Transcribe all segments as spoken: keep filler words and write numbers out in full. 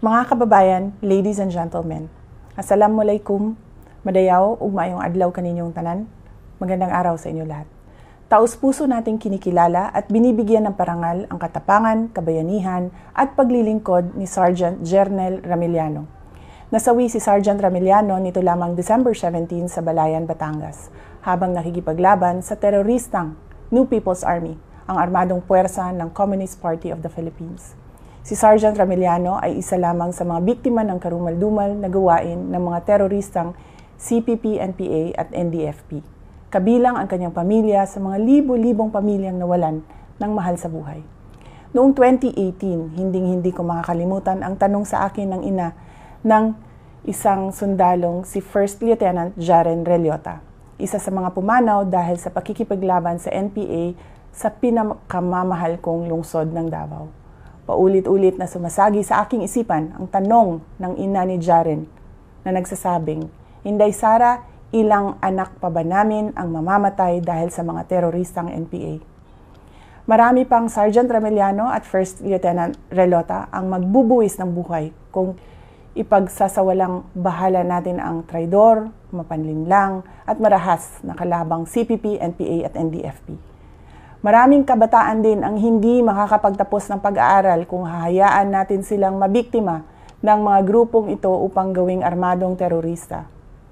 Mga kababayan, ladies and gentlemen, Assalamualaikum, madayaw ug maayong adlaw kaninyong tanan. Magandang araw sa inyo lahat. Taos-puso nating kinikilala at binibigyan ng parangal ang katapangan, kabayanihan at paglilingkod ni Sergeant Jernel Ramiliano. Nasawi si Sergeant Ramiliano nito lamang December seventeenth sa Balayan, Batangas, habang nakikipaglaban sa teroristang New People's Army, ang armadong puwersa ng Communist Party of the Philippines. Si Sergeant Ramiliano ay isa lamang sa mga biktima ng karumal-dumal na gawain ng mga teroristang C P P, N P A at N D F P. Kabilang ang kanyang pamilya sa mga libo-libong pamilyang nawalan ng mahal sa buhay. Noong twenty eighteen, hinding-hindi ko makakalimutan ang tanong sa akin ng ina ng isang sundalong si First Lieutenant Jaren Reliota, isa sa mga pumanaw dahil sa pakikipaglaban sa N P A sa pinakamamahal kong lungsod ng Davao. Paulit-ulit na sumasagi sa aking isipan ang tanong ng ina ni Jaren na nagsasabing, "Inday Sara, ilang anak pa ba namin ang mamamatay dahil sa mga teroristang N P A?" Marami pang Sergeant Ramiliano at First Lieutenant Relota ang magbubuwis ng buhay kung ipagsasawalang bahala natin ang traidor, mapanlinlang at marahas na kalabang C P P, N P A at N D F P. Maraming kabataan din ang hindi makakapagtapos ng pag-aaral kung hahayaan natin silang mabiktima ng mga grupong ito upang gawing armadong terorista.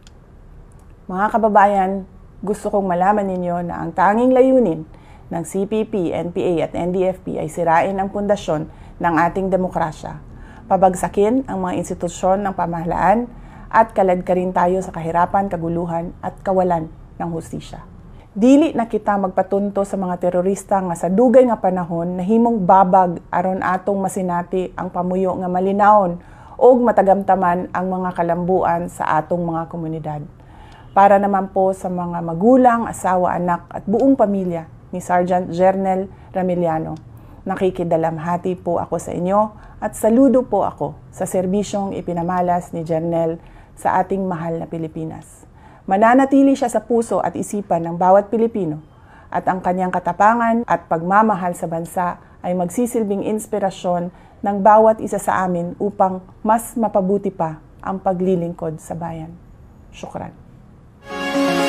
Mga kababayan, gusto kong malaman ninyo na ang tanging layunin ng C P P, N P A at N D F P ay sirain ang pundasyon ng ating demokrasya, pabagsakin ang mga institusyon ng pamahalaan at kaladkarin tayo sa kahirapan, kaguluhan at kawalan ng hustisya. Dili na kita magpatunto sa mga terorista nga sa dugay nga panahon na himong babag aron atong masinati ang pamuyo nga malinawon o matagamtaman ang mga kalambuan sa atong mga komunidad. Para naman po sa mga magulang, asawa, anak at buong pamilya ni Sergeant Jernel Ramiliano, nakikidalamhati po ako sa inyo at saludo po ako sa serbisyong ipinamalas ni Jernel sa ating mahal na Pilipinas. Mananatili siya sa puso at isipan ng bawat Pilipino at ang kanyang katapangan at pagmamahal sa bansa ay magsisilbing inspirasyon ng bawat isa sa amin upang mas mapabuti pa ang paglilingkod sa bayan. Syukran.